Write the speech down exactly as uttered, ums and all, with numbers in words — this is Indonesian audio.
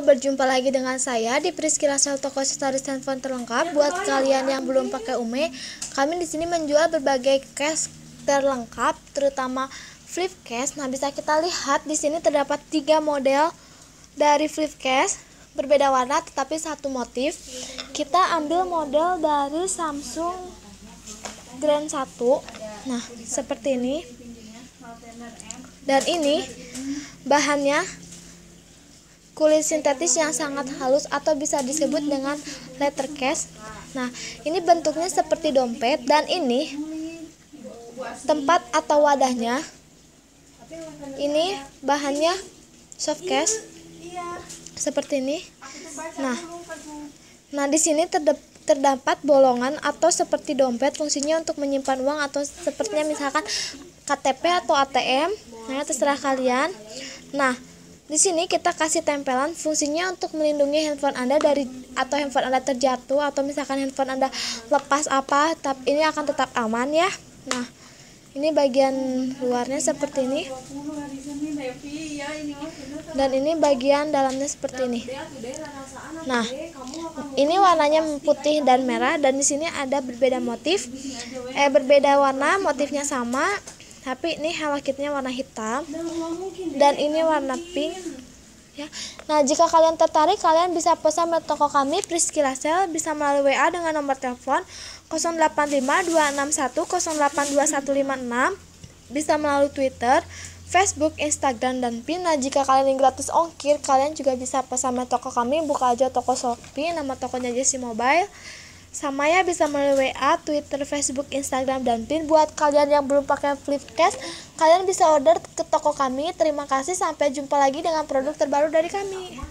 Halo, berjumpa lagi dengan saya di Priscila Sel Toko Aksesoris Handphone terlengkap. Buat kalian yang belum pakai Ume, kami di sini menjual berbagai case terlengkap, terutama flip case. Nah, bisa kita lihat di sini terdapat tiga model dari flip case, berbeda warna tetapi satu motif. Kita ambil model dari Samsung Grand satu. Nah, seperti ini. Dan ini bahannya kulit sintetis yang sangat halus atau bisa disebut dengan leather case. Nah, ini bentuknya seperti dompet dan ini tempat atau wadahnya. Ini bahannya soft case seperti ini. Nah, nah di sini terdapat bolongan atau seperti dompet, fungsinya untuk menyimpan uang atau sepertinya misalkan K T P atau A T M. Nah, terserah kalian. Nah, di sini kita kasih tempelan, fungsinya untuk melindungi handphone Anda dari atau handphone Anda terjatuh atau misalkan handphone Anda lepas apa, tapi ini akan tetap aman ya. Nah, ini bagian luarnya seperti ini. Dan ini bagian dalamnya seperti ini. Nah, ini warnanya putih dan merah dan di sini ada berbeda motif. Eh berbeda warna, motifnya sama. Tapi ini Hello Kitty-nya warna hitam dan ini warna pink ya. Nah, jika kalian tertarik, kalian bisa pesan ke toko kami Priscila Sel, bisa melalui W A dengan nomor telepon nol delapan lima dua enam satu nol delapan dua satu lima enam, bisa melalui Twitter, Facebook, Instagram, dan Pin. Nah, jika kalian ingin gratis ongkir, kalian juga bisa pesan ke toko kami, buka aja toko Shopee, nama tokonya Jessie Mobile. Sama ya, bisa melalui W A, Twitter, Facebook, Instagram, dan Pin. Buat kalian yang belum pakai flip case, kalian bisa order ke toko kami. Terima kasih, sampai jumpa lagi dengan produk terbaru dari kami.